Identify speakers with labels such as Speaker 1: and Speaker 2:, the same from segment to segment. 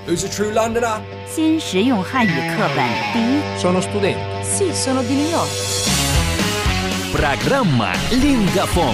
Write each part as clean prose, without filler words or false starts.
Speaker 1: Who's a true Londoner?
Speaker 2: 新实用汉语课本第一。
Speaker 3: Sono studente.
Speaker 4: Sì, sono di New York.
Speaker 5: Програма «Лінгафон».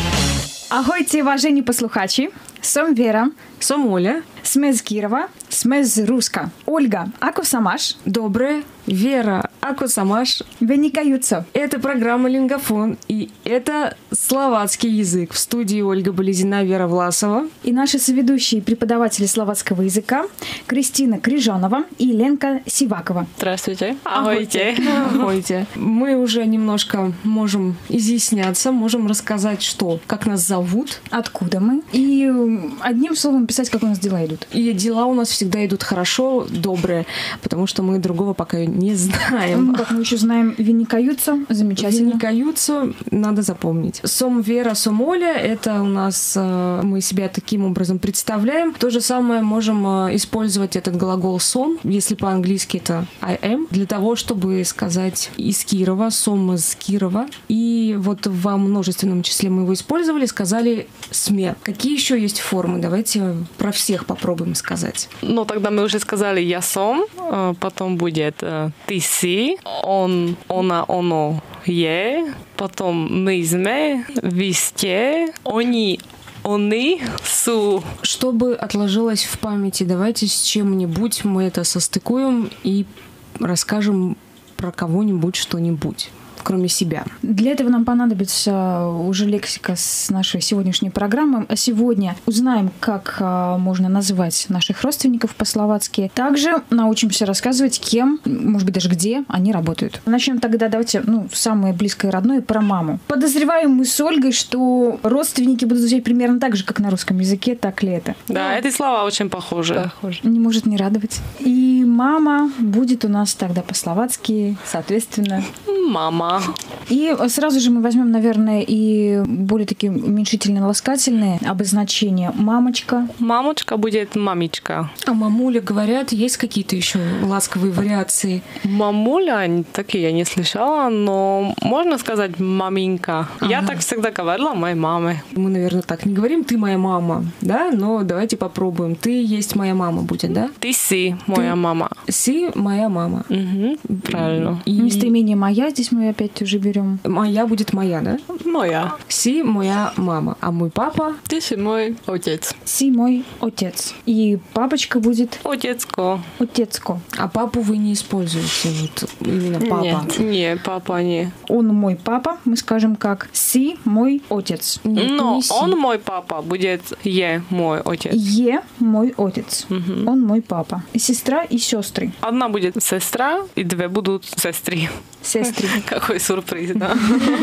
Speaker 6: Ahojcie, ważeni posluchači. Som Vera.
Speaker 4: Som Оля.
Speaker 6: Sme z Kirova. Sme z Ruska. Ольга, ako sa máš?
Speaker 4: Доброе. Вера, ако самаш.
Speaker 6: Vynikajúco.
Speaker 4: Это программа «Лингафон», и это словацкий язык. В студии Ольга Болезина, Вера Власова.
Speaker 6: И наши соведущие преподаватели словацкого языка Кристина Крижанова и Ленка Сивакова.
Speaker 7: Здравствуйте.
Speaker 4: Ахойте. Ахойте. Мы уже немножко можем изъясняться, можем рассказать, что, как нас зовут.
Speaker 6: Откуда мы. И одним словом писать, как у нас дела идут.
Speaker 4: И дела у нас всегда идут хорошо, добрые, потому что мы другого пока не знаем.
Speaker 6: Ну, как мы еще знаем, виникаются. Замечательно.
Speaker 4: Виникаются, надо запомнить. Сом Вера, сом Оля, это у нас мы себя таким образом представляем. То же самое можем использовать этот глагол сон, если по-английски это I am, для того, чтобы сказать из Кирова, сом из Кирова. И вот во множественном числе мы его использовали, сказали сме. Какие еще есть формы? Давайте про всех попробуем сказать.
Speaker 7: Ну, тогда мы уже сказали «я сом», потом будет «ты си», «он», «она», «оно», «е», потом «мы сме», «вы сте», «они», «они», «су».
Speaker 4: Чтобы отложилось в памяти, давайте с чем-нибудь мы это состыкуем и расскажем про кого-нибудь что-нибудь, кроме себя.
Speaker 6: Для этого нам понадобится уже лексика с нашей сегодняшней программы. А сегодня узнаем, как можно назвать наших родственников по-словацки. Также научимся рассказывать, кем, может быть, даже где они работают. Начнем тогда, давайте, самое близкое и родное, про маму. Подозреваем мы с Ольгой, что родственники будут звучать примерно так же, как на русском языке, так ли это?
Speaker 7: Да, эти слова очень похожи.
Speaker 6: Не может не радовать. И мама будет у нас тогда по-словацки, соответственно...
Speaker 7: Мама.
Speaker 6: И сразу же мы возьмем, наверное, и более такие уменьшительные, ласкательные обозначения. Мамочка.
Speaker 7: Мамочка будет мамичка.
Speaker 4: А мамуля, говорят, есть какие-то еще ласковые вариации?
Speaker 7: Мамуля, такие я не слышала, но можно сказать маминка. Я так всегда говорила моей маме.
Speaker 4: Мы, наверное, так не говорим «ты моя мама», да? Но давайте попробуем. «Ты есть моя мама» будет, да?
Speaker 7: Ты си моя мама.
Speaker 4: Си моя мама.
Speaker 7: Угу, правильно.
Speaker 6: И местоимение «моя» здесь мы опять уже берем.
Speaker 4: Моя будет моя, да?
Speaker 7: Моя.
Speaker 4: Си моя мама. А мой папа?
Speaker 7: Ты си мой отец.
Speaker 6: Си мой отец. И папочка будет?
Speaker 7: Отецко.
Speaker 6: Отецко.
Speaker 4: А папу вы не используете, вот именно папа?
Speaker 7: Нет, не, папа не.
Speaker 6: Он мой папа, мы скажем как си мой отец.
Speaker 4: Нет,
Speaker 7: но
Speaker 4: не си.
Speaker 7: он мой папа будет е мой отец.
Speaker 6: Е мой отец.
Speaker 7: Угу.
Speaker 6: Он мой папа. И сестра, и сестры.
Speaker 7: Одна будет сестра, и две будут сестры.
Speaker 6: Сестры.
Speaker 7: Какой сюрприз, да?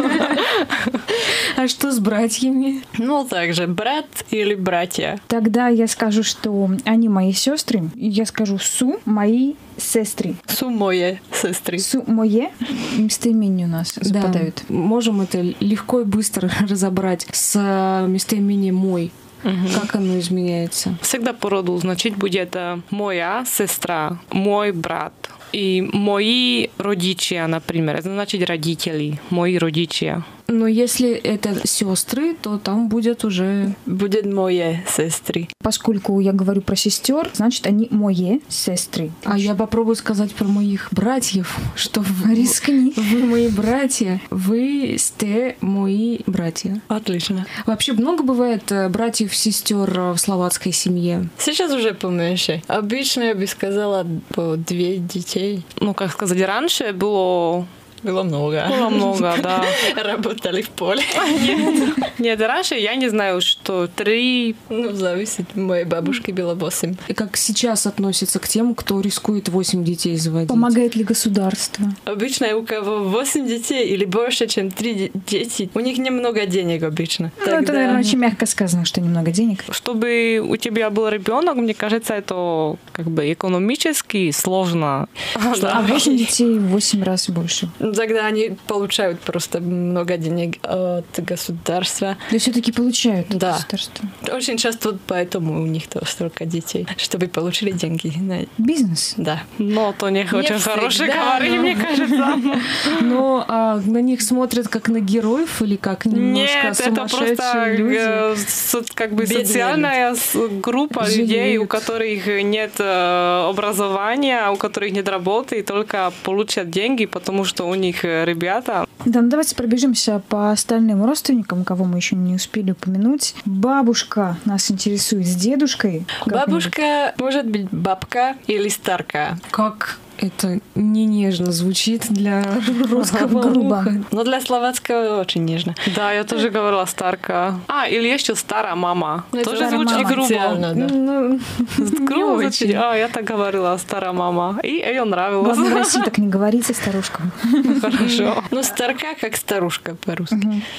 Speaker 4: А что с братьями?
Speaker 7: Ну, также брат или братья.
Speaker 6: Тогда я скажу, что они мои сестры. Я скажу су мои сестры.
Speaker 7: Су мои сестры.
Speaker 6: Су мое местоимение у нас западают.
Speaker 4: Да, можем это легко и быстро разобрать с местоимением «мой».
Speaker 7: Угу.
Speaker 4: Как оно изменяется?
Speaker 7: Всегда по роду значит будет моя сестра, мой брат. И мои родичи, например, это значит родители, мои родичи.
Speaker 4: Но если это сестры, то там будет уже...
Speaker 7: Будет мои сестры.
Speaker 6: Поскольку я говорю про сестер, значит, они мои сестры.
Speaker 4: А я попробую сказать про моих братьев, что
Speaker 6: Рискни.
Speaker 4: Вы мои братья, вы сте мои братья.
Speaker 7: Отлично.
Speaker 4: Вообще много бывает братьев-сестер в словацкой семье?
Speaker 7: Сейчас уже поменьше. Обычно я бы сказала по 2 детей. Ну, как сказать, раньше было много. Было много, да. Работали в поле. Нет, раньше я не знаю, что 3... Ну, зависит. У моей бабушки было 8.
Speaker 4: И как сейчас относятся к тем, кто рискует 8 детей заводить?
Speaker 6: Помогает ли государство?
Speaker 7: Обычно у кого 8 детей или больше, чем 3 дети, у них немного денег обычно.
Speaker 6: Ну, это, наверное, очень мягко сказано, что немного денег.
Speaker 7: Чтобы у тебя был ребенок, мне кажется, это как бы экономически сложно.
Speaker 6: А 8 детей в 8 раз больше.
Speaker 7: Тогда они получают просто много денег от государства.
Speaker 6: Да все-таки получают от
Speaker 7: Да.
Speaker 6: государства.
Speaker 7: Очень часто поэтому у них столько детей, чтобы получили деньги.
Speaker 6: Бизнес.
Speaker 7: Да.
Speaker 1: Но то не очень
Speaker 7: всегда,
Speaker 1: хороший говори, мне кажется.
Speaker 4: Но на них смотрят как на героев или как немножко
Speaker 1: Нет, это
Speaker 4: сумасшедшие
Speaker 1: просто
Speaker 4: люди?
Speaker 1: как бы
Speaker 7: Бедные
Speaker 1: социальная группа людей, у
Speaker 4: Жалеют.
Speaker 1: которых нет образования, у которых нет работы, и только получат деньги, потому что у них ребята.
Speaker 6: Да, ну давайте пробежимся по остальным родственникам, кого мы еще не успели упомянуть. Бабушка нас интересует с дедушкой.
Speaker 7: Бабушка может быть бабка или старка.
Speaker 4: Как это не нежно звучит для русского
Speaker 6: грубо.
Speaker 4: уха.
Speaker 7: Но для словацкого очень нежно.
Speaker 1: Да, я тоже говорила старка. Или еще старая мама.
Speaker 7: Ну, это
Speaker 1: Тоже
Speaker 6: старая
Speaker 1: звучит
Speaker 6: мама.
Speaker 1: грубо.
Speaker 7: Официально, да.
Speaker 4: Ну,
Speaker 1: Грубо
Speaker 4: не
Speaker 1: звучит.
Speaker 4: очень.
Speaker 1: Я так говорила, старая мама. И ее нравилось.
Speaker 6: Главное, в России так не говорите старушкам.
Speaker 1: Хорошо.
Speaker 7: Ну, старка как старушка по-русски.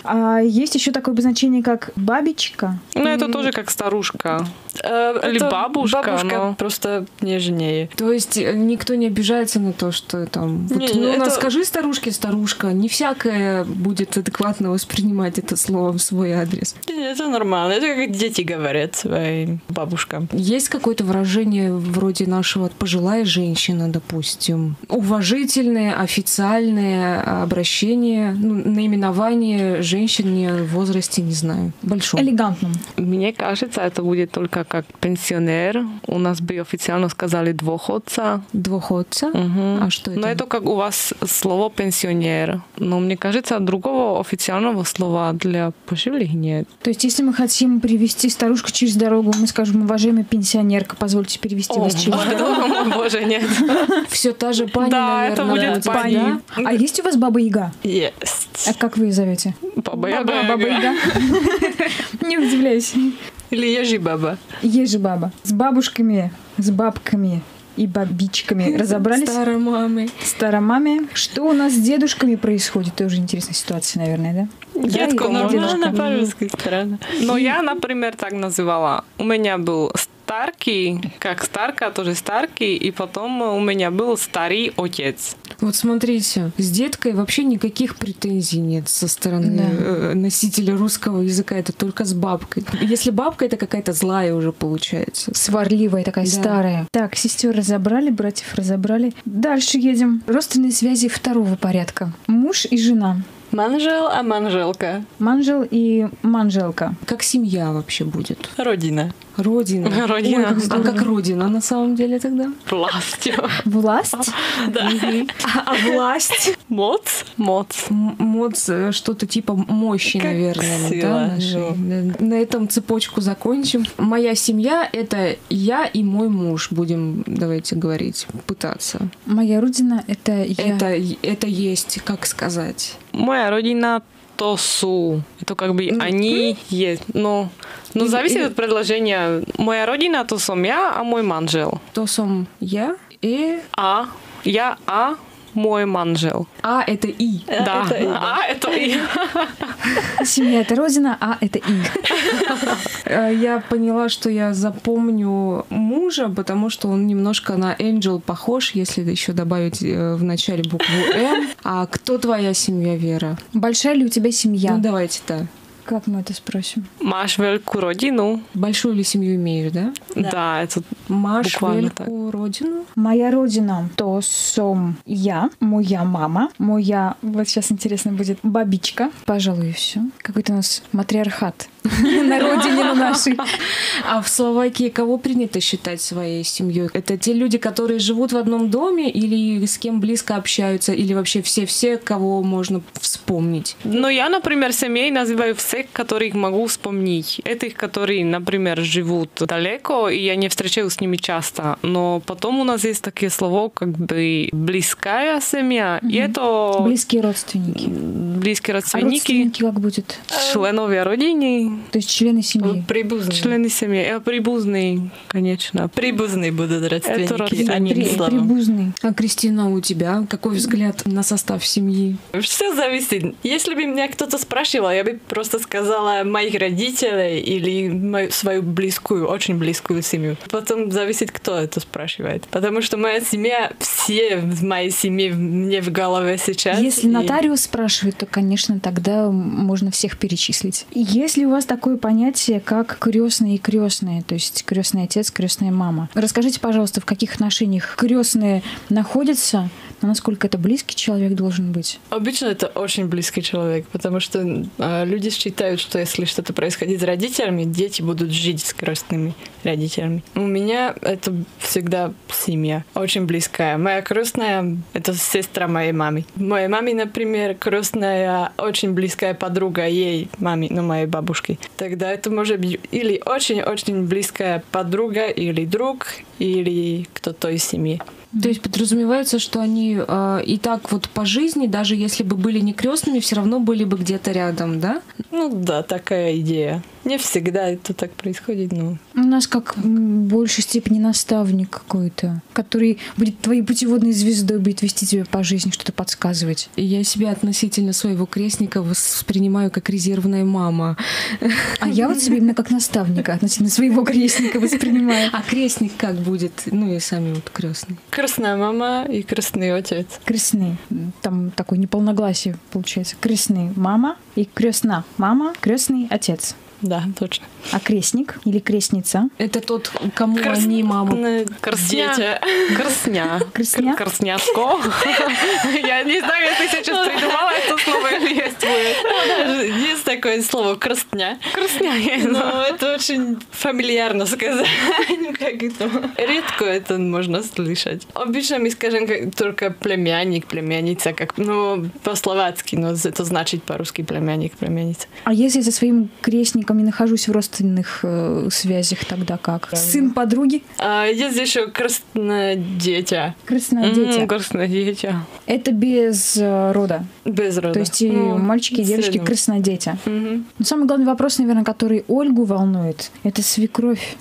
Speaker 6: А есть еще такое обозначение, как бабичка.
Speaker 1: Ну, это тоже как старушка. Или
Speaker 7: Это
Speaker 1: бабушка,
Speaker 7: Бабушка
Speaker 1: но-
Speaker 7: просто нежнее.
Speaker 4: То есть никто не обижается на то, что там... Вот,
Speaker 7: Не,
Speaker 4: ну,
Speaker 7: это-
Speaker 4: скажи старушке старушка, не всякая будет адекватно воспринимать это слово в свой адрес.
Speaker 7: Это нормально. Это как дети говорят своим бабушкам.
Speaker 4: Есть какое-то выражение вроде нашего «пожилая женщина», допустим. Уважительное, официальное обращение, наименование женщине в возрасте, не знаю, большом.
Speaker 6: Элегантным.
Speaker 1: Мне кажется, это будет только как пенсионер. У нас бы официально сказали двоходца.
Speaker 4: Двоходца?
Speaker 1: Мгм.
Speaker 4: А что это?
Speaker 1: Но это как у вас слово пенсионер. Но мне кажется, другого официального слова для пожилых нет.
Speaker 6: То есть, если мы хотим привести старушку через дорогу, мы скажем: уважаемая пенсионерка, позвольте перевести вас через дорогу.
Speaker 1: О, боже, нет.
Speaker 4: Все та же пани,
Speaker 1: Да, это
Speaker 4: наверное,
Speaker 1: будет
Speaker 4: да?
Speaker 1: пани.
Speaker 6: А есть у вас баба Яга?
Speaker 7: Есть.
Speaker 6: А как вы ее зовете?
Speaker 1: Баба
Speaker 6: Баба
Speaker 1: Яга.
Speaker 6: Яга. Не удивляйся.
Speaker 7: Или ежи баба.
Speaker 6: Есть же баба. С бабушками, с бабками и бабичками разобрались.
Speaker 4: Старой мамы.
Speaker 6: Старомаме. Что у нас с дедушками происходит? Тоже интересная ситуация, наверное, да?
Speaker 1: Дедко
Speaker 6: Да,
Speaker 1: можно.
Speaker 7: Нормально по-русски странно.
Speaker 1: Но я, например, так называла. У меня был старкий, как старка, тоже старкий, и потом у меня был старый отец.
Speaker 4: Вот смотрите, с деткой вообще никаких претензий нет со стороны носителя русского языка, это только с бабкой. Если бабка, это какая-то злая уже получается.
Speaker 6: Сварливая такая,
Speaker 4: Да.
Speaker 6: старая. Так, сестер разобрали, братьев разобрали. Дальше едем. Родственные связи второго порядка. Муж и жена.
Speaker 7: Манжел, а манжелка.
Speaker 6: Манжел и манжелка.
Speaker 4: Как семья вообще будет?
Speaker 7: Родина.
Speaker 4: Родина.
Speaker 1: Родина.
Speaker 4: Ой, как здорово. А как родина на самом деле тогда?
Speaker 1: Властью.
Speaker 6: Власть.
Speaker 1: Да.
Speaker 4: А власть?
Speaker 1: Моц? Моц.
Speaker 4: Моц, что-то типа мощи,
Speaker 7: Как
Speaker 4: наверное.
Speaker 7: сила,
Speaker 4: Да, нашей. На этом цепочку закончим. Моя семья — это я и мой муж, будем, давайте говорить, пытаться.
Speaker 6: Моя родина — это я.
Speaker 4: Это есть, как сказать.
Speaker 1: Моя родина то су. Это как бы они есть. Но зависит от предложения. Моя родина то сом я, а мой манжел.
Speaker 4: То сом я и...
Speaker 1: А я, а мой манжел.
Speaker 4: А — это и.
Speaker 1: Да.
Speaker 7: это и, да.
Speaker 1: А это и.
Speaker 6: Семья — это родина, а это и.
Speaker 4: Я поняла, что я запомню мужа, потому что он немножко на Angel похож, если еще добавить в начале букву М. А кто твоя семья, Вера?
Speaker 6: Большая ли у тебя семья?
Speaker 4: Ну, давайте так.
Speaker 6: Как мы это спросим?
Speaker 1: Маш велику родину.
Speaker 4: Большую ли семью имеешь, да?
Speaker 1: Да, это
Speaker 4: Маш
Speaker 1: Буквально
Speaker 4: велику родину.
Speaker 6: Моя родина то сом я, моя мама, моя, вот сейчас интересно будет, бабичка. Пожалуй, все. Какой-то у нас матриархат на родине на нашей.
Speaker 4: А в Словакии кого принято считать своей семьей? Это те люди, которые живут в одном доме или с кем близко общаются, или вообще все, кого можно вспомнить?
Speaker 1: Но я, например, семей называю всех, которых могу вспомнить. Этих, которые, например, живут далеко, и я не встречаюсь с ними часто. Но потом у нас есть такие слова, как бы близкая семья. И это
Speaker 6: Близкие родственники.
Speaker 1: близкие
Speaker 6: А
Speaker 1: родственники,
Speaker 6: родственники как будет?
Speaker 1: членовia родины.
Speaker 6: То есть члены семьи.
Speaker 7: Прибузные.
Speaker 1: Члены семьи. Прибузные, конечно.
Speaker 7: Прибузные будут родственники,
Speaker 1: Это
Speaker 7: а не славы.
Speaker 6: Прибузные.
Speaker 4: А, Кристина, у тебя какой взгляд на состав семьи?
Speaker 7: Все зависит. Если бы меня кто-то спрашивал, я бы просто сказала моих родителей или свою близкую, очень близкую семью. Потом зависит, кто это спрашивает. Потому что моя семья, все в моей семье мне в голове сейчас.
Speaker 6: Если нотариус спрашивает, то, конечно, тогда можно всех перечислить. Есть ли у вас такое понятие, как крестные и крестные, то есть крестный отец, крестная мама? Расскажите, пожалуйста, в каких отношениях крестные находятся, но насколько это близкий человек должен быть?
Speaker 7: Обычно это очень близкий человек, потому что люди считают, что если что-то происходит с родителями, дети будут жить с крестными родителями. У меня это всегда семья, очень близкая. Моя крестная — это сестра моей мамы. Моей маме, например, крестная очень близкая подруга ей, маме, моей бабушки. Тогда это может быть или очень-очень близкая подруга, или друг, или кто-то из семьи.
Speaker 4: То есть подразумевается, что они и так вот по жизни, даже если бы были не крестными, все равно были бы где-то рядом, да?
Speaker 7: Ну да, такая идея. Не всегда это так происходит, но...
Speaker 6: У нас как в большей степени наставник какой-то, который будет твоей путеводной звездой, будет вести тебя по жизни, что-то подсказывать.
Speaker 4: И я себя относительно своего крестника воспринимаю как резервная мама.
Speaker 6: А я вот себя именно как наставника относительно своего крестника воспринимаю.
Speaker 4: А крестник как будет? Ну и сами вот крестные.
Speaker 7: Крестная мама и крестный отец.
Speaker 6: Крестные. Там такое неполногласие получается. Крестные мама и крестна мама, крестный отец.
Speaker 7: Да, точно.
Speaker 6: А крестник или крестница?
Speaker 4: Это тот, кому они маму.
Speaker 1: Крстня. Крстня.
Speaker 6: Крестня?
Speaker 1: Крстняцко. Я не знаю, если сейчас придумала это слово или есть.
Speaker 7: Есть такое слово крстня.
Speaker 1: Крстня.
Speaker 7: Но это очень фамильярно сказать. Как это? Редко это можно слышать. Обычно мы скажем только племянник, племянница, как, по-словацки, но это значит по-русски племянник, племянница.
Speaker 6: А если со своим крестником не нахожусь в родственных связях, тогда как? Сын подруги?
Speaker 7: Есть еще крестное дитя.
Speaker 6: Крестное дитя.
Speaker 1: Крестное дитя.
Speaker 6: Это без рода.
Speaker 7: Без рода.
Speaker 6: То есть и мальчики и девочки крестное дитя. Но самый главный вопрос, наверное, который Ольгу волнует, это свекровь.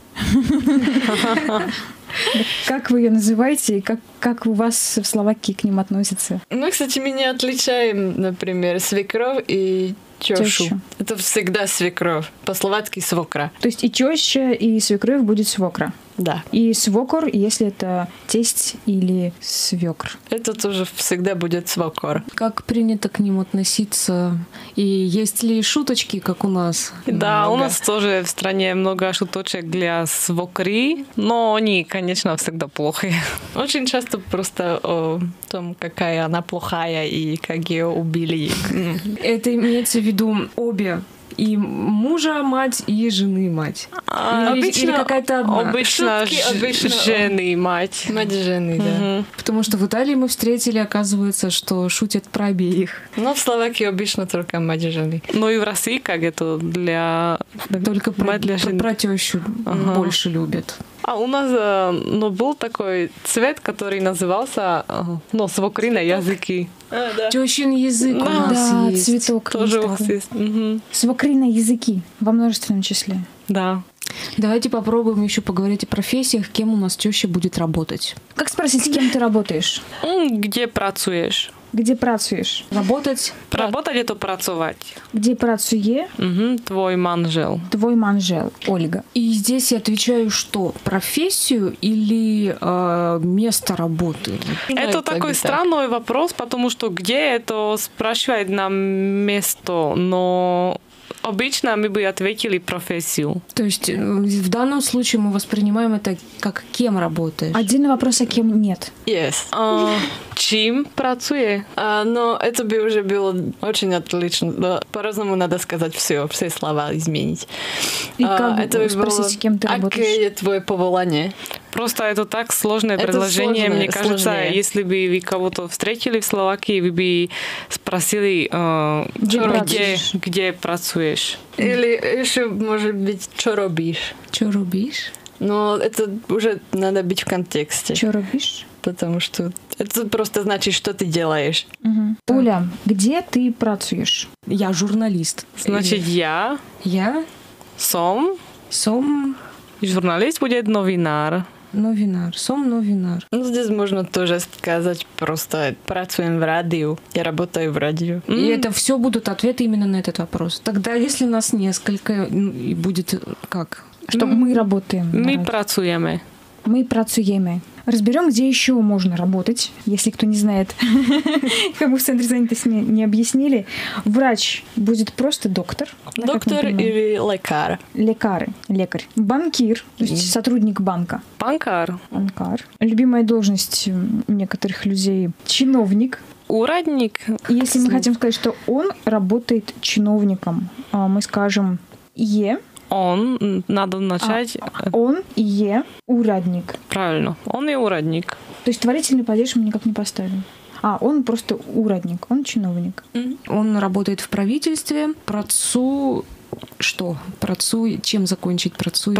Speaker 6: Как вы ее называете и как у вас в Словакии к ним относятся?
Speaker 7: Мы, кстати, мы не отличаем, например, свекровь и тёщу. Это всегда свекровь. По-словацки свокра.
Speaker 6: То есть и тёща, и свекровь будет свокра.
Speaker 7: Да.
Speaker 6: И свокор, если это тесть или свекр.
Speaker 7: Это тоже всегда будет свокор.
Speaker 4: Как принято к ним относиться? И есть ли шуточки, как у нас?
Speaker 1: Да,
Speaker 7: много.
Speaker 1: у нас тоже в стране много шуточек для свокри, но они, конечно, всегда плохие.
Speaker 7: Очень часто просто о том, какая она плохая и как ее убили.
Speaker 4: Это имеется в виду обе. И мужа мать, и жены мать. Или какая-то одна.
Speaker 1: Обычно жены мать.
Speaker 7: Мать жены, да.
Speaker 4: Потому что в Италии мы встретили, оказывается, что шутят про обеих.
Speaker 7: Но в Словакии обычно только мать жены.
Speaker 1: Ну и в России как это для...
Speaker 4: Только
Speaker 1: мать для жены.
Speaker 4: про тещу больше любят.
Speaker 1: А у нас был такой цвет, который назывался свокри на языке.
Speaker 7: Да.
Speaker 4: Тещин язык у нас есть.
Speaker 6: Цветок
Speaker 1: Тоже у
Speaker 6: есть
Speaker 1: вас
Speaker 6: такой.
Speaker 1: есть.
Speaker 6: Свокри на языки во множественном числе.
Speaker 1: Да.
Speaker 4: Давайте попробуем еще поговорить о профессиях, кем у нас теща будет работать.
Speaker 6: Как спросить, с кем ты работаешь?
Speaker 1: Где працуешь?
Speaker 6: Где працуешь?
Speaker 4: Работать?
Speaker 1: Работать это працовать.
Speaker 6: Где працує
Speaker 1: Твой манжел.
Speaker 6: твой манжел, Ольга?
Speaker 4: И здесь я отвечаю, что профессию или место работы?
Speaker 1: Это такой странный вопрос, потому что где это спрашивает нам место, но обычно мы бы ответили профессию.
Speaker 4: То есть в данном случае мы воспринимаем это как кем работаешь.
Speaker 6: Один вопрос, а кем нет?
Speaker 7: Yes.
Speaker 1: Чим працує?
Speaker 7: Но это бы уже было очень отлично. Но по-разному надо сказать все слова изменить.
Speaker 6: И как
Speaker 7: это
Speaker 6: спросить, с кем ты работаешь?
Speaker 7: Какое твое поволание?
Speaker 1: Просто это так сложное
Speaker 7: Это
Speaker 1: предложение.
Speaker 7: сложное,
Speaker 1: Мне кажется,
Speaker 7: сложнее.
Speaker 1: если бы вы кого-то встретили в Словакии, вы бы спросили, где працуешь.
Speaker 7: Или еще, может быть, что робишь?
Speaker 4: Что рубишь?
Speaker 7: Но это уже надо быть в контексте.
Speaker 6: Что робишь?
Speaker 7: Потому что это просто значит, что ты делаешь.
Speaker 6: Оля, где ты працуешь?
Speaker 4: Я журналист.
Speaker 1: Значит, я
Speaker 4: Я
Speaker 1: Сом.
Speaker 4: Сом.
Speaker 1: Журналист будет новинар.
Speaker 4: Новинар. Сом новинар.
Speaker 7: Ну, здесь можно тоже сказать просто «працуем в радио». Я работаю в радио.
Speaker 4: И это все будут ответы именно на этот вопрос. Тогда, если нас несколько, и будет как?
Speaker 6: Что мы работаем.
Speaker 1: Мы працуем.
Speaker 6: Мы працуем. Разберем, где еще можно работать, если кто не знает, как бы в центре занятости не объяснили. Врач будет просто доктор.
Speaker 7: Доктор или лекарь.
Speaker 6: Лекарь. Банкир, то есть сотрудник банка.
Speaker 1: Банкар.
Speaker 6: Любимая должность некоторых людей — чиновник.
Speaker 1: Урадник.
Speaker 6: Если мы хотим сказать, что он работает чиновником, мы скажем «е».
Speaker 1: Он, надо начать...
Speaker 6: Он е урадник.
Speaker 1: Правильно, он и урадник.
Speaker 6: То есть творительный падеж мы никак не поставим. Он просто урадник, он чиновник.
Speaker 4: Он работает в правительстве. Чем закончить?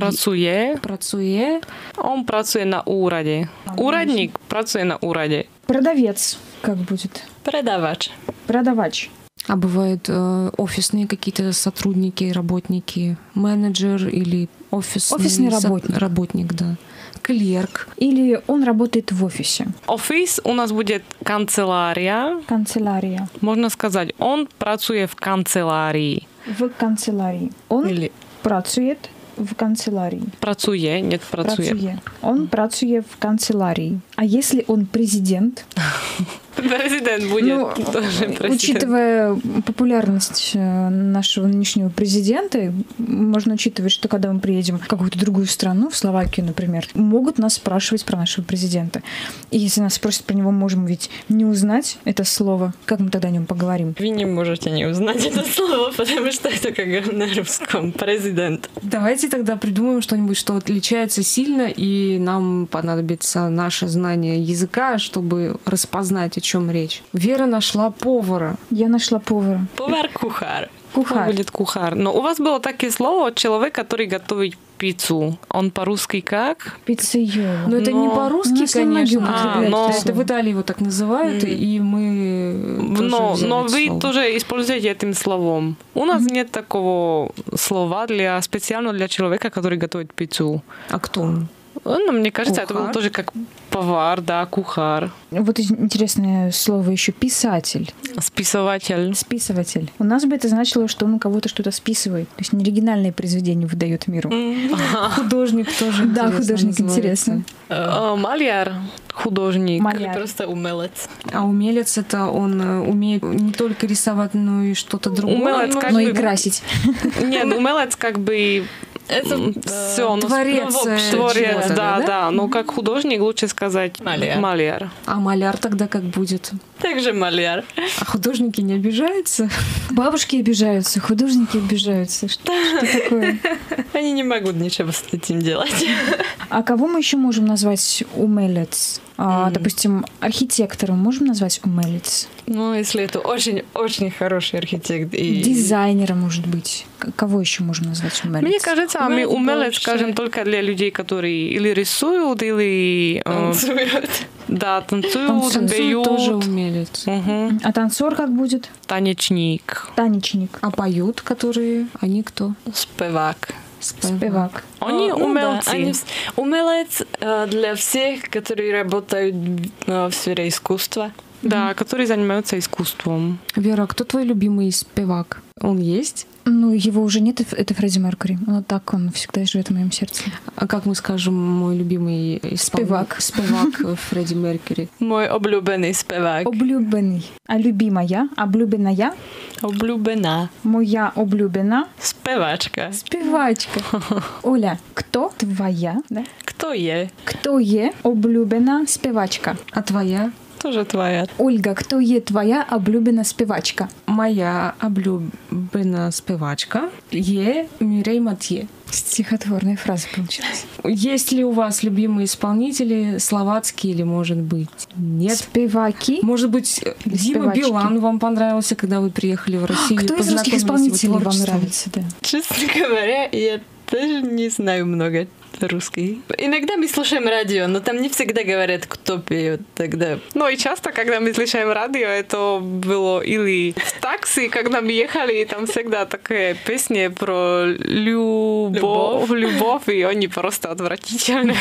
Speaker 4: Працуе.
Speaker 1: Он працует на ураде. Урадник працует на ураде.
Speaker 6: Продавец как будет? Продавач.
Speaker 4: А бывают офисные какие-то сотрудники, работники, менеджер или
Speaker 6: офисный
Speaker 4: работник, да. Клерк.
Speaker 6: Или он работает в офисе.
Speaker 1: Офис у нас будет канцелярия. Можно сказать, он працует в канцелярии.
Speaker 6: В канцелярии. Он працует в канцелярии.
Speaker 1: Працует.
Speaker 6: Он працует в канцелярии. А если он президент?
Speaker 1: Президент будет тоже президент.
Speaker 6: Учитывая популярность нашего нынешнего президента, можно учитывать, что когда мы приедем в какую-то другую страну, в Словакию, например, могут нас спрашивать про нашего президента. И если нас спросят про него, можем ведь не узнать это слово. Как мы тогда о нем поговорим?
Speaker 7: Вы не можете не узнать это слово, потому что это как на русском. Президент.
Speaker 4: Давайте тогда придумаем что-нибудь, что отличается сильно, и нам понадобится наше знание языка, чтобы распознать, о чем речь. Вера нашла повара.
Speaker 6: Я нашла повара.
Speaker 7: Повар-кухар.
Speaker 1: Он будет кухар. Но у вас было такое слово, человек, который готовит пиццу. Он по-русски как?
Speaker 6: Пиццейола.
Speaker 4: Но это не по-русски, конечно.
Speaker 1: Но
Speaker 4: это в Италии его так называют, и мы
Speaker 1: но вы тоже используете этим словом. У нас нет такого слова специально для человека, который готовит пиццу.
Speaker 4: А кто он?
Speaker 1: Мне кажется, это было тоже как повар, да, кухар.
Speaker 6: Вот интересное слово еще писатель.
Speaker 1: Списыватель.
Speaker 6: У нас бы это значило, что он у кого-то что-то списывает. То есть неоригинальное произведение выдает миру.
Speaker 4: Художник тоже.
Speaker 6: Да, художник интересно.
Speaker 1: Маляр. Художник.
Speaker 7: Или просто умелец.
Speaker 4: А умелец — это он умеет не только рисовать, но и что-то другое.
Speaker 6: Но и красить.
Speaker 1: Нет, умелец как бы... Это все,
Speaker 4: творец,
Speaker 1: да. Но как художник лучше сказать маляр.
Speaker 4: А маляр тогда как будет?
Speaker 7: Также маляр.
Speaker 4: А художники не обижаются?
Speaker 6: Бабушки обижаются, художники обижаются. Что такое?
Speaker 7: Они не могут ничего с этим делать.
Speaker 6: А кого мы еще можем назвать умелец? Допустим, архитектором можем назвать умелец?
Speaker 7: Ну, если это очень-очень хороший архитектор.
Speaker 6: Дизайнера, может быть. Кого еще можно назвать умелец?
Speaker 1: Мне кажется, мы умелец скажем только для людей, которые или рисуют, или...
Speaker 7: танцуют.
Speaker 1: Да, танцуют, поют.
Speaker 4: Тоже умелец.
Speaker 6: А танцор как будет?
Speaker 1: Танечник.
Speaker 4: А поют, которые... Они кто?
Speaker 7: Спевак.
Speaker 1: Они умельцы.
Speaker 7: Умелец для всех, которые работают в сфере искусства.
Speaker 1: Да, которые занимаются искусством.
Speaker 4: Вера, кто твой любимый спевак? Он есть?
Speaker 6: Ну, его уже нет, это Фредди Меркьюри. Но так он всегда живет в моем сердце.
Speaker 4: А как мы скажем, мой любимый спевак Фредди Меркьюри?
Speaker 7: Мой облюбленный спевак.
Speaker 6: Облюбленный. А любимая? Облюбленная?
Speaker 7: Облюбена.
Speaker 6: Моя облюбена.
Speaker 7: Спевачка.
Speaker 6: Оля, кто твоя? Да?
Speaker 7: Кто е?
Speaker 6: Кто е облюбена спевачка?
Speaker 4: А твоя?
Speaker 7: Тоже твоя.
Speaker 6: Ольга, кто є твоя облюбена співачка?
Speaker 4: Моя облюбена співачка є Мирей Матье.
Speaker 6: Стихотворная фраза получилась.
Speaker 4: Есть ли у вас любимые исполнители, словацкие или, может быть, нет?
Speaker 6: Спеваки?
Speaker 4: Может быть, Дима Билан вам понравился, когда вы приехали в Россию?
Speaker 6: Кто из русских исполнителей вам нравится? Да?
Speaker 7: Честно говоря, я даже не знаю много Русский. Иногда мы слушаем радио, но там не всегда говорят, кто пьет тогда.
Speaker 1: Ну и часто, когда мы слушаем радио, это было или в такси, когда мы ехали, и там всегда такие песни про любовь, и они просто отвратительные.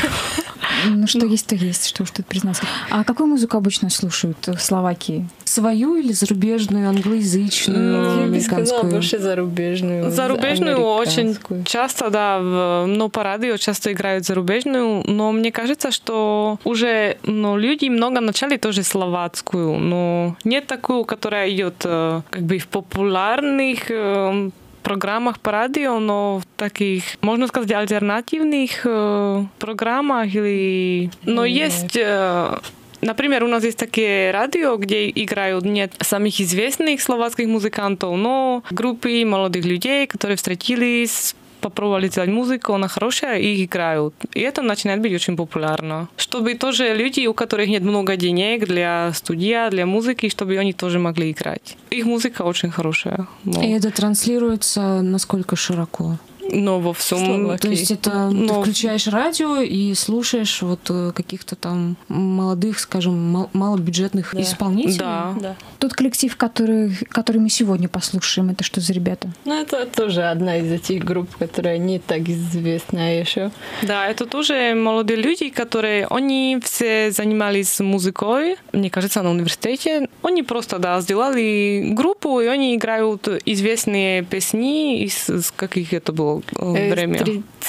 Speaker 6: Ну что есть, то есть, что уж тут признаться. А какую музыку обычно слушают в Словакии?
Speaker 4: Свою или зарубежную, англоязычную,
Speaker 7: Я бы сказала,
Speaker 4: американскую?
Speaker 7: больше зарубежную.
Speaker 1: Зарубежную очень часто, да, но по радио часто играют зарубежную, но мне кажется, что уже люди много начали тоже словацкую, но нет такую, которая идет как бы в популярных программах по радио, но в таких, можно сказать, альтернативных программах или... Но есть... Например, у нас есть такие радио, где играют не самых известных словацких музыкантов, но группы молодых людей, которые встретились, попробовали делать музыку, она хорошая, и играют. И это начинает быть очень популярно. Чтобы тоже люди, у которых нет много денег для студии, для музыки, чтобы они тоже могли играть. Их музыка очень хорошая. Но...
Speaker 4: И это транслируется насколько широко?
Speaker 1: Но во всем.
Speaker 4: То есть это ты включаешь радио и слушаешь вот каких-то там молодых, скажем, малобюджетных исполнителей.
Speaker 1: Да.
Speaker 6: Тот коллектив, который мы сегодня послушаем, это что за ребята?
Speaker 7: Ну, это тоже одна из этих групп, которая не так известна еще.
Speaker 1: Да, это тоже молодые люди, которые, они все занимались музыкой, мне кажется, на университете. Они просто, сделали группу, и они играют известные песни из каких это было время?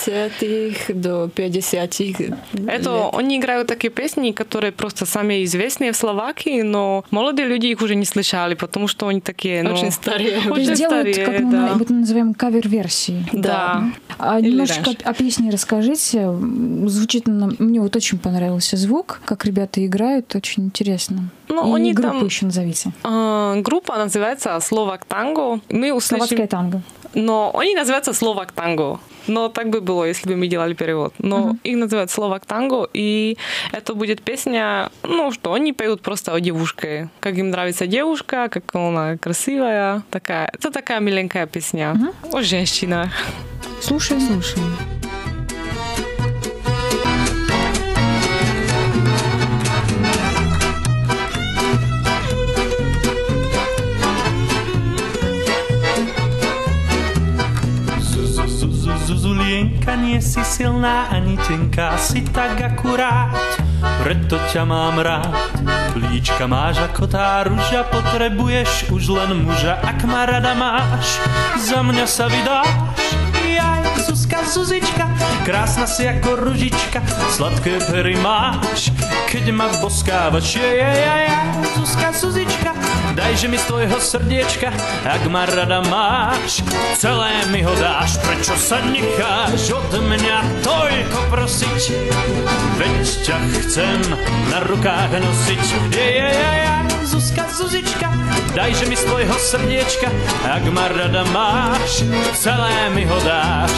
Speaker 7: 30-х до 50-х.
Speaker 1: Это они играют такие песни, которые просто самые известные в Словакии, но молодые люди их уже не слышали, потому что они такие...
Speaker 7: Очень старые.
Speaker 6: То есть делают, как мы называем, кавер-версии.
Speaker 1: Да.
Speaker 6: Немножечко о песне расскажите. Звучит, мне вот очень понравился звук, как ребята играют, очень интересно. И группу еще назовите.
Speaker 1: Группа называется «Словак Танго».
Speaker 6: Словацкое танго.
Speaker 1: Но они называются «Словак Танго». Но так бы было, если бы мы делали перевод. Но их называют «Словак Танго», и это будет песня, что они поют просто о девушке. Как им нравится девушка, как она красивая. Это такая миленькая песня о женщинах.
Speaker 6: Слушаем.
Speaker 3: Zuzulienka, nie si silná ani tenká, si tak akurát, preto ťa mám rád. Líčka máš ako tá ruža, potrebuješ už len muža, ak ma rada máš, za mňa sa vydáš. Jaj, Zuzka, Zuzička, krásna si ako ružička, sladké pery máš, keď ma boskávaš. Jaj, Zuzka, Zuzička, dajže mi z tvojho srdiečka, ak ma rada máš, celé mi ho dáš. Prečo sa necháš od mňa toľko prosiť, veď ťa chcem na rukách nosiť. Zuzka, Zuzička, dajže mi z tvojho srdiečka, ak ma rada máš, celé mi ho dáš.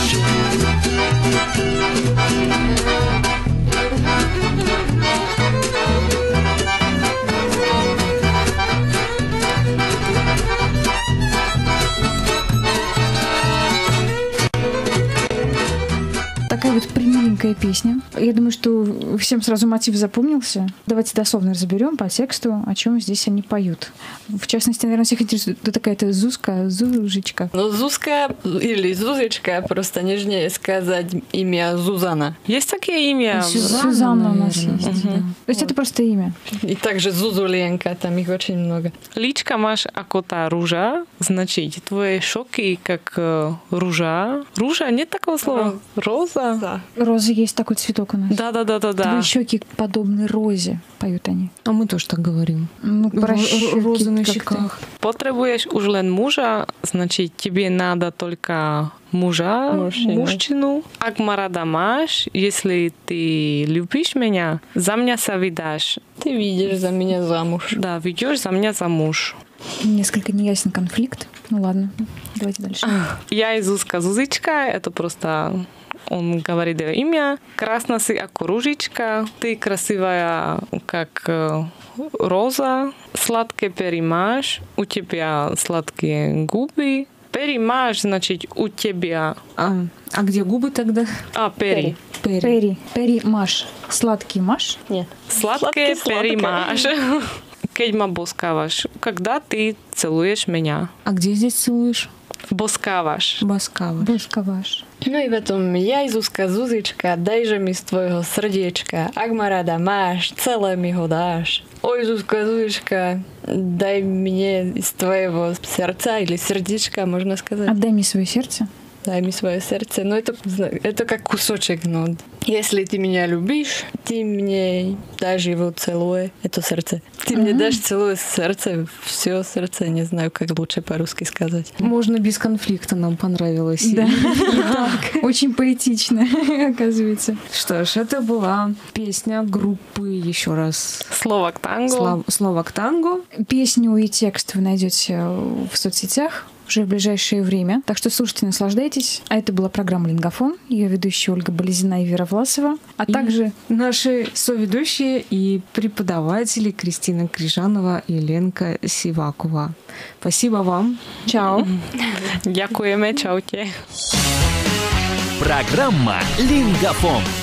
Speaker 6: Такая вот примиленькая песня. Я думаю, что всем сразу мотив запомнился. Давайте дословно разберем по тексту, о чем здесь они поют. В частности, наверное, всех интересует, кто такая-то Зузка, Зужечка.
Speaker 7: Зузка или Зузечка, просто нежнее сказать имя Зузана.
Speaker 1: Есть такие имя?
Speaker 6: Сюзанна у нас есть. Да. То есть это просто имя.
Speaker 7: И также Зузуленка, там их очень много.
Speaker 1: Личка маш ако та ружа, значит, твои шоки как ружа. Ружа, нет такого слова? Роза?
Speaker 7: Да.
Speaker 6: Роза есть такой цветок у нас.
Speaker 1: Да.
Speaker 6: Твои щеки подобны розе, поют они.
Speaker 4: А мы тоже так говорим.
Speaker 6: Про
Speaker 4: розы на щеках.
Speaker 1: Потребуешь уж лен мужа, значит, тебе надо только мужчину. Ак ма рада маш, если ты любишь меня, за меня се выдашь.
Speaker 7: Ты видишь за меня замуж.
Speaker 1: Да, выйдешь за меня замуж.
Speaker 6: Несколько неясен конфликт. Ну ладно, давайте дальше.
Speaker 1: Я и Зузка Зузичка, это просто... Он говорит имя. Красна си ако ружичка. Ты красивая, как роза. Сладкие пери маш. У тебя сладкие губы. Пери маш, значит, у тебя...
Speaker 4: А где губы тогда?
Speaker 1: Пери.
Speaker 6: Пери. Пери-маш. Сладкий маш?
Speaker 7: Нет.
Speaker 1: Сладкое перемаш. Кедьма боскаваш. Когда ты целуешь меня?
Speaker 4: А где здесь целуешь?
Speaker 1: Боскаваш.
Speaker 6: Боскаваш.
Speaker 7: No i potom, jaj Zuzka, Zuzička, dajže mi z tvojho srdiečka, ak ma rada máš, celé mi ho dáš. Oj Zuzka, Zuzička, дай мне из твоего сердца или сердечка, можно сказать.
Speaker 6: Отдай мне свое сердце.
Speaker 7: Дай мне свое сердце. Ну, это как кусочек, ну. Если ты меня любишь, ты мне дашь его целое, это сердце. Ты мне дашь целое сердце, все сердце, не знаю, как лучше по-русски сказать.
Speaker 4: Можно без конфликта, нам понравилось.
Speaker 6: Да. Очень поэтично, оказывается.
Speaker 4: Что ж, это была песня группы, еще раз.
Speaker 1: Словак танго.
Speaker 4: Словак танго.
Speaker 6: Песню и текст вы найдете в соцсетях уже в ближайшее время. Так что слушайте, наслаждайтесь. А это была программа «Лингофон». Ее ведущие Ольга Болезина и Вера Власова. А также
Speaker 4: наши соведущие и преподаватели Кристина Крижанова и Ленка Сивакова. Спасибо вам.
Speaker 6: Чао.
Speaker 1: Дякуємо, чауте.
Speaker 5: Программа «Лингофон».